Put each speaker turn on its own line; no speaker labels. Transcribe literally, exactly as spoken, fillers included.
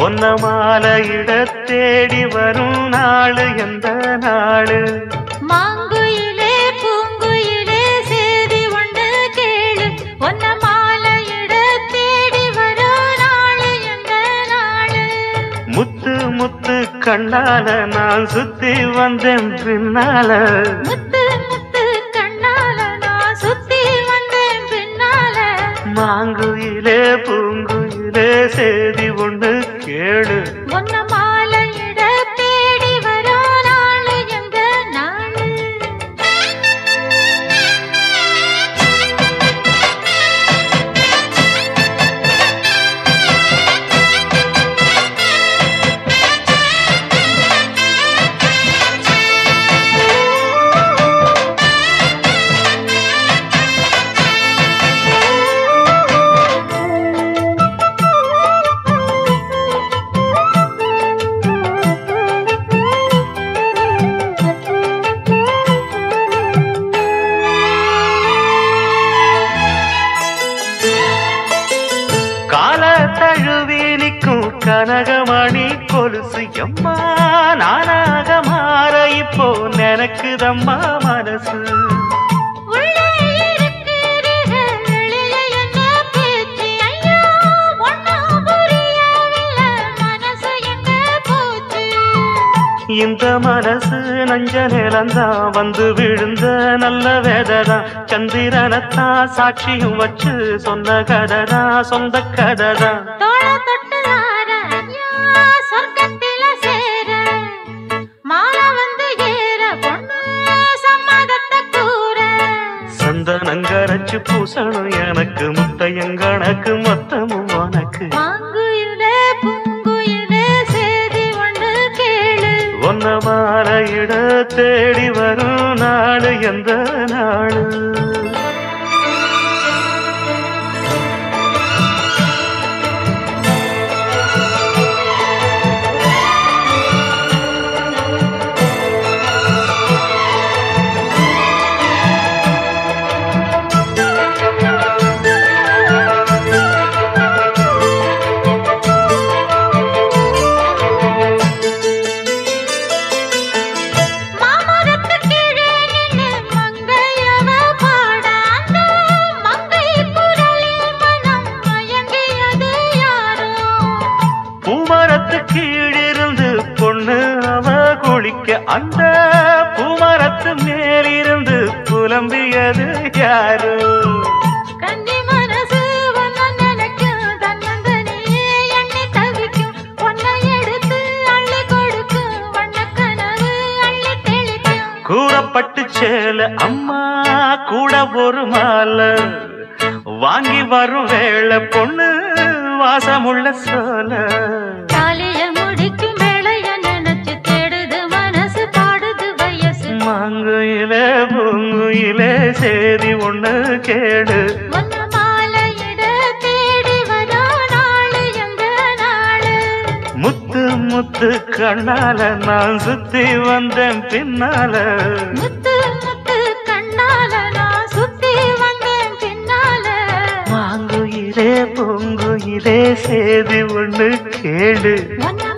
ஒன்ன மாலையிட தேடி வரும் நாளு எந்த நாளு
மாங்குயிலே பூங்குயிலே சேதி ஒன்று கேளு ஒன்ன மாலையிட தேடி வரும் நாளு எந்த நாளு
முத்து முத்து கண்ணால நான் சுத்தி வந்தேன் பின்னால
முத்து முத்து கண்ணால நான் சுத்தி வந்தேன் பின்னால
மாங்குயிலே பூங்குயிலே சேதி ஒன்று கேளு
ஒன்ன மாலையிட தேடி வரும் நாளு எந்த நாளு
கால தழுவி நிற்கும் கனகமணி கொலுசு எம்மா நானாக மாற இப்போ நினைக்குதம்மா மனசு
உள்ளே இருக்கிறீர்கள் வெளிய என்ன பேச்சு ஐயோ ஒண்ணும் புரியவில்லை மனசு எங்க போச்சு
இந்த மனசு நஞ்ச நிலந்தான் வந்து விழுந்த நல்ல வேததான் சந்திரனத்தான் சாட்சியும் வச்சு சொன்ன கதைதான் சொந்த கதைதான்
தோள தொட்டுதார ஐயா சொர்க்கத்தில சேர மாலை வந்து ஏற பொண்ணு சம்மதத்தை கூற
சந்தனங்கரைச்சு பூசணும் எனக்கு முத்தையங்கணக்கு மொத்தமும் உனக்கு
மாங்குயிலே பூங்குயிலே சேதி ஒன்று கேளு
ஒன்ன மாலையிட தேடி வரும் நாடு எந்த நாடு
மாமரத்து கீழே நின்னு மங்கையவ பாட அந்த மங்கை குரலில் மனம் மயங்கியது யாரோ
பூமரத்து கீழிருந்து பொண்ணு அவ குளிக்க அந்த பூமரத்து மேலிருந்து புலம்பியது யாரு
கன்னி மனசு ஒன்ன நினைக்கும் தன்னந்தனியே எண்ணி தவிக்கும் ஒன்னை எடுத்து அள்ளி கொடுக்கும் வண்ணக்கனவு அள்ளி தெளிக்கும்
கூறப்பட்டு சேல அம்மா கூட ஒரு மாலை வாங்கி வரும் வேளை பொண்ணு வாசமுள்ள சோல
தாலிய முடிக்கும் வேளைய நினைச்சு தேடுது மனசு பாடுது வயசு
மாங்குயிலே பூங்குயிலே சேதி ஒண்ணு கேடு
ஒன்ன மாலையிட தேடி வரா நாளு எங்க நாளு
முத்து முத்து கண்ணால நான் சுத்தி வந்தேன் பின்னால
முத்து முத்து கண்ணால நான் சுத்தி வந்தேன் பின்னால
மாங்குயிலே பூங்குயிலே சேதி ஒண்ணு கேடு
ஒன்ன